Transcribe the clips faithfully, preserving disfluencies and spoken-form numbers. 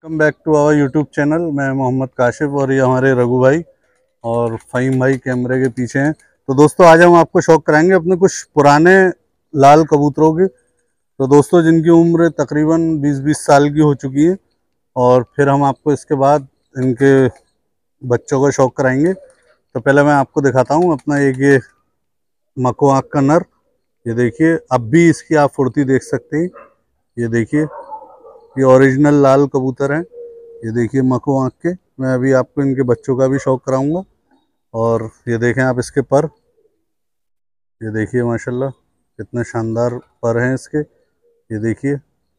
Welcome back to our YouTube channel. मैं मोहम्मद काशिफ और ये हमारे रघु भाई और फ़हीम भाई कैमरे के पीछे हैं। तो दोस्तों आज हम आपको शौक कराएंगे अपने कुछ पुराने लाल कबूतरों की। तो दोस्तों जिनकी उम्र तकरीबन बीस बीस साल की हो चुकी है और फिर हम आपको इसके बाद इनके बच्चों का शौक कराएंगे। तो पहले मैं आपको दिखाता हूँ अपना एक ये मको आँख का नर। ये देखिए अब भी इसकी आप फुर्ती देख सकते हैं। ये देखिए ये ओरिजिनल लाल कबूतर हैं। ये देखिए मको आँख के। मैं अभी आपको इनके बच्चों का भी शौक कराऊंगा। और ये देखें आप इसके पर। ये देखिए माशाल्लाह कितने शानदार पर हैं इसके। ये देखिए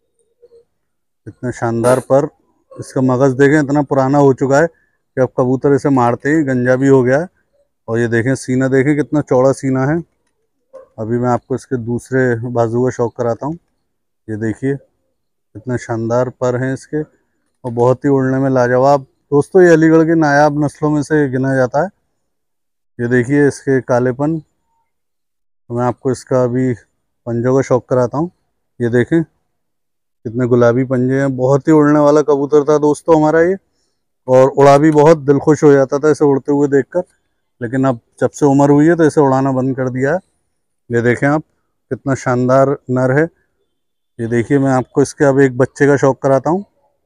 इतने शानदार पर। इसका मगज़ देखें इतना पुराना हो चुका है कि अब कबूतर इसे मारते ही गंजा भी हो गया है। और ये देखें सीना देखें कितना चौड़ा सीना है। अभी मैं आपको इसके दूसरे बाजू का शौक कराता हूँ। ये देखिए इतने शानदार पर हैं इसके और बहुत ही उड़ने में लाजवाब। दोस्तों ये अलीगढ़ की नायाब नस्लों में से गिना जाता है। ये देखिए इसके कालेपन। तो मैं आपको इसका अभी पंजों का शौक कराता हूँ। ये देखें कितने गुलाबी पंजे हैं। बहुत ही उड़ने वाला कबूतर था दोस्तों हमारा ये। और उड़ा भी बहुत, दिल खुश हो जाता था इसे उड़ते हुए देखकर। लेकिन अब जब से उम्र हुई है तो इसे उड़ाना बंद कर दिया है। ये देखें आप कितना शानदार नर है। ये देखिए मैं आपको इसके अब एक बच्चे का शौक कराता हूँ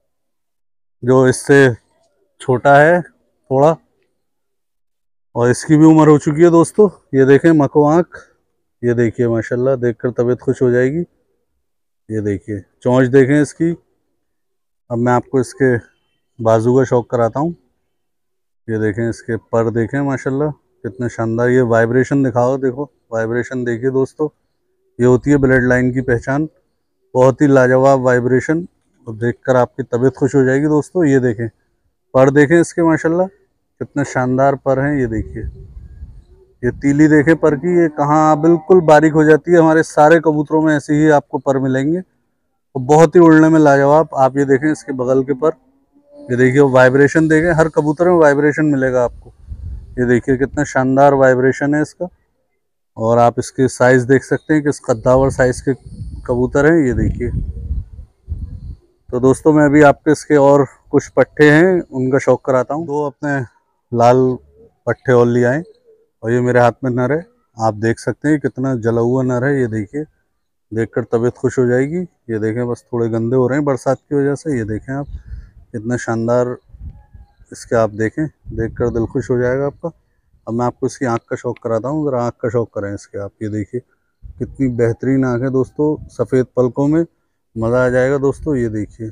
जो इससे छोटा है थोड़ा और इसकी भी उम्र हो चुकी है दोस्तों। ये देखें मको आँख। ये देखिए माशाल्लाह देखकर तबीयत खुश हो जाएगी। ये देखिए चोंच देखें इसकी। अब मैं आपको इसके बाजू का शौक कराता हूँ। ये देखें इसके पर देखें माशाल्लाह कितने शानदार। ये वाइब्रेशन दिखाओ, देखो वाइब्रेशन देखिए दोस्तों। ये होती है ब्लड लाइन की पहचान। बहुत ही लाजवाब वाइब्रेशन और देखकर आपकी तबीयत खुश हो जाएगी दोस्तों। ये देखें पर देखें इसके माशाल्लाह कितने शानदार पर हैं। ये देखिए ये तीली देखें पर की, ये कहाँ बिल्कुल बारीक हो जाती है। हमारे सारे कबूतरों में ऐसे ही आपको पर मिलेंगे और बहुत ही उड़ने में लाजवाब। आप ये देखें इसके बगल के पर। ये देखिए वाइब्रेशन देखें, हर कबूतर में वाइब्रेशन मिलेगा आपको। ये देखिए कितना शानदार वाइब्रेशन है इसका। और आप इसके साइज देख सकते हैं किस कद्दावर साइज के कबूतर हैं। ये देखिए। तो दोस्तों मैं अभी आपके इसके और कुछ पट्टे हैं उनका शौक कराता हूँ। दो अपने लाल पट्टे और लिए आए और ये मेरे हाथ में नर है। आप देख सकते हैं कितना जला हुआ नर है। ये देखिए देखकर तबीयत खुश हो जाएगी। ये देखें बस थोड़े गंदे हो रहे हैं बरसात की वजह से। ये देखें आप कितना शानदार इसके, आप देखें देखकर दिल खुश हो जाएगा आपका। अब मैं आपको इसकी आँख का शौक कराता हूँ। ज़रा आँख का शौक करें इसके आप। ये देखिए कितनी बेहतरीन आँख है दोस्तों, सफ़ेद पलकों में मज़ा आ जाएगा दोस्तों। ये देखिए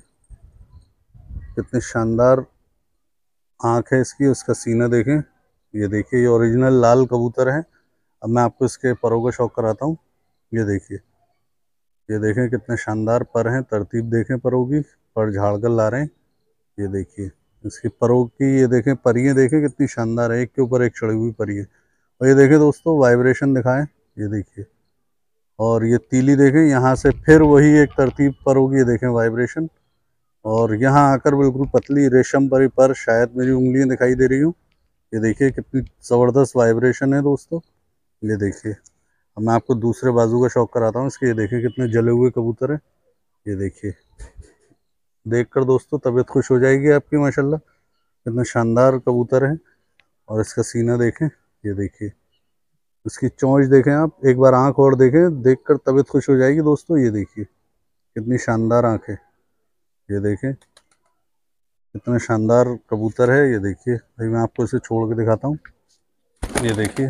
कितनी शानदार आँख है इसकी। उसका सीना देखें। ये देखिए ये ओरिजिनल लाल कबूतर है। अब मैं आपको इसके परों का शौक कराता हूँ। ये देखिए ये देखें कितने शानदार पर हैं। तरतीब देखें परों की, पर झाड़ कर ला रहे हैं। ये देखिए इसकी परों की, ये देखें परियां देखें कितनी शानदार है, एक के ऊपर एक चढ़ी हुई परी है। और ये देखें दोस्तों वाइब्रेशन दिखाएं। ये देखिए और ये तीली देखें, यहाँ से फिर वही एक तरतीब परों की। ये देखें वाइब्रेशन और यहाँ आकर बिल्कुल पतली रेशम परी पर, शायद मेरी उंगलियां दिखाई दे रही हूँ। ये देखिए कितनी ज़बरदस्त वाइब्रेशन है दोस्तों। ये देखिए अब मैं आपको दूसरे बाजू का शौक कराता हूँ इसके। ये देखिए कितने जले हुए कबूतर हैं। ये देखिए देखकर दोस्तों तबीयत खुश हो जाएगी आपकी माशाल्लाह। कितने शानदार कबूतर हैं। और इसका सीना देखें। ये देखिए इसकी चोंच देखें आप, एक बार आंख और देखें, देखकर तबीयत खुश हो जाएगी दोस्तों। ये देखिए कितनी शानदार आंख है। ये देखें कितना शानदार कबूतर है। ये देखिए भाई मैं आपको इसे छोड़ के दिखाता हूँ। ये देखिए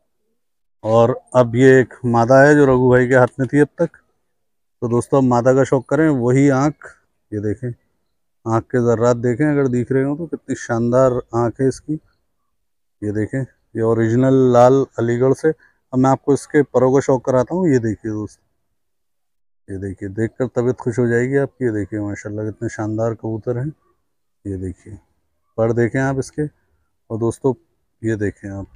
और अब ये एक मादा है जो रघु भाई के हाथ में थी अब तक। तो दोस्तों अब मादा का शौक करें, वही आँख। ये देखें आँख के ज़र्रात देखें, अगर दिख रहे हो तो कितनी शानदार आँख है इसकी। ये देखें ये ओरिजिनल लाल अलीगढ़ से। अब मैं आपको इसके परों का शौक कराता हूँ। ये देखिए दोस्त, ये देखिए देखकर तबीयत खुश हो जाएगी आपकी। ये देखिए माशाल्लाह कितने शानदार कबूतर हैं। ये देखिए पर देखें आप इसके। और दोस्तों ये देखें आप,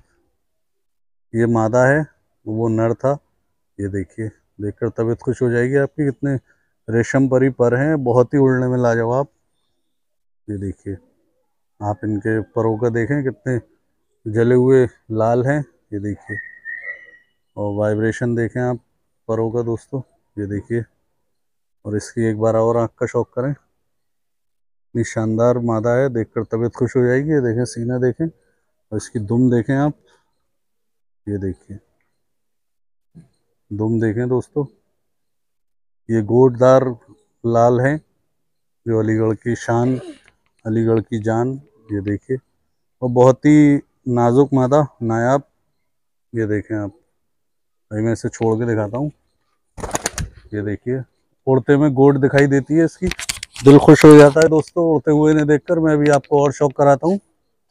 ये मादा है, वो नर था। ये देखिए देखकर तबीयत खुश हो जाएगी आपकी। कितने रेशम परी पर हैं, बहुत ही उड़ने में लाजवाब। ये देखिए आप इनके परों का देखें कितने जले हुए लाल हैं। ये देखिए और वाइब्रेशन देखें आप परों का दोस्तों। ये देखिए और इसकी एक बार और आँख का शौक करें। इतनी शानदार मादा है, देखकर तबीयत खुश हो जाएगी। ये देखें सीना देखें, और इसकी दुम देखें आप, ये देखिए दुम देखें दोस्तों। ये गोटदार लाल है, जो अलीगढ़ की शान, अलीगढ़ की जान। ये देखिए, और बहुत ही नाजुक मादा, नायाब। ये देखें आप, भाई मैं इसे छोड़ के दिखाता हूँ। ये देखिए, उड़ते में गोट दिखाई देती है इसकी, दिल खुश हो जाता है दोस्तों उड़ते हुए इन्हें देखकर। मैं भी आपको और शौक कराता हूँ।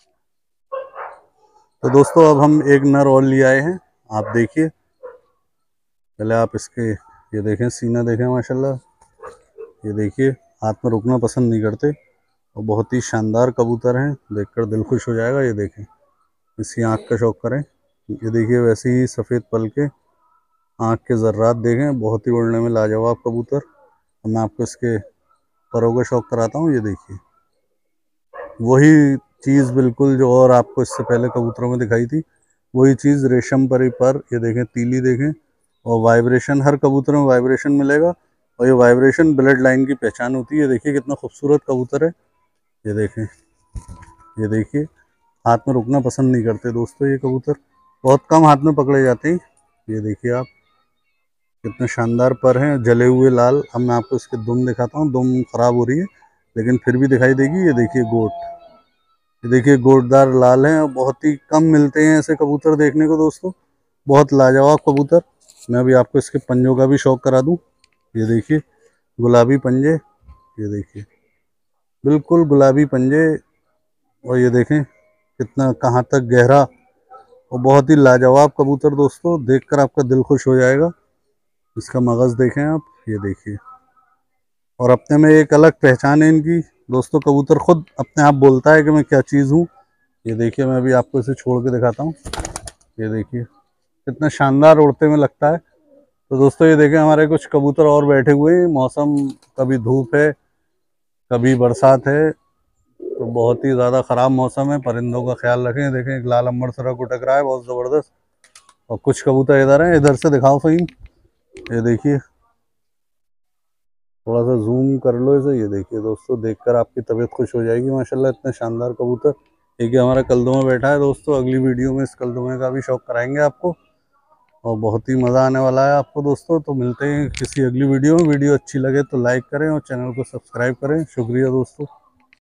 तो दोस्तों अब हम एक नर और ले आए हैं, आप देखिए। पहले आप इसके ये देखें, सीना देखें माशाल्लाह। ये देखिए, हाथ में रुकना पसंद नहीं करते, और बहुत ही शानदार कबूतर हैं, देखकर दिल खुश हो जाएगा। ये देखें, इसकी आँख का शौक करें। ये देखिए, वैसे ही सफ़ेद पल के आँख के ज़र्रात देखें, बहुत ही उड़ने में लाजवाब कबूतर। मैं आपको इसके परों का शौक कराता हूँ। ये देखिए, वही चीज़ बिल्कुल जो और आपको इससे पहले कबूतरों में दिखाई थी, वही चीज़ रेशम परी पर। ये देखें, तीली देखें, और वाइब्रेशन, हर कबूतर में वाइब्रेशन मिलेगा, और ये वाइब्रेशन ब्लड लाइन की पहचान होती है। ये देखिए कितना खूबसूरत कबूतर है। ये देखें, ये देखिए, हाथ में रुकना पसंद नहीं करते दोस्तों ये कबूतर, बहुत कम हाथ में पकड़े जाते हैं। ये देखिए आप, कितने शानदार पर हैं, जले हुए लाल। अब मैं आपको इसके दुम दिखाता हूँ। दुम खराब हो रही है, लेकिन फिर भी दिखाई देगी। ये देखिए गोट, ये देखिए गोटदार लाल हैं, और बहुत ही कम मिलते हैं ऐसे कबूतर देखने को दोस्तों, बहुत लाजवाब कबूतर। मैं अभी आपको इसके पंजों का भी शौक करा दूं। ये देखिए, गुलाबी पंजे, ये देखिए बिल्कुल गुलाबी पंजे, और ये देखें कितना कहाँ तक गहरा, और बहुत ही लाजवाब कबूतर दोस्तों, देखकर आपका दिल खुश हो जाएगा। इसका मगज़ देखें आप, ये देखिए, और अपने में एक अलग पहचान है इनकी दोस्तों। कबूतर खुद अपने आप बोलता है कि मैं क्या चीज़ हूँ। ये देखिए, मैं अभी आपको इसे छोड़ के दिखाता हूँ। ये देखिए कितना शानदार उड़ते में लगता है। तो दोस्तों ये देखें, हमारे कुछ कबूतर और बैठे हुए हैं। मौसम कभी धूप है, कभी बरसात है, तो बहुत ही ज़्यादा ख़राब मौसम है। परिंदों का ख्याल रखें। देखें, एक लाल अंबर सरक उटक रहा है बहुत ज़बरदस्त, और कुछ कबूतर इधर हैं। इधर से दिखाओ फ़हीम, ये देखिए, थोड़ा सा जूम कर लो इसे। ये देखिए दोस्तों, देखकर आपकी तबीयत खुश हो जाएगी माशाल्लाह, इतने शानदार कबूतर। एक ये हमारा कलदुमा बैठा है दोस्तों, अगली वीडियो में इस कलदुमे का भी शौक कराएंगे आपको, और बहुत ही मज़ा आने वाला है आपको दोस्तों। तो मिलते हैं किसी अगली वीडियो में। वीडियो अच्छी लगे तो लाइक करें, और चैनल को सब्सक्राइब करें। शुक्रिया दोस्तों।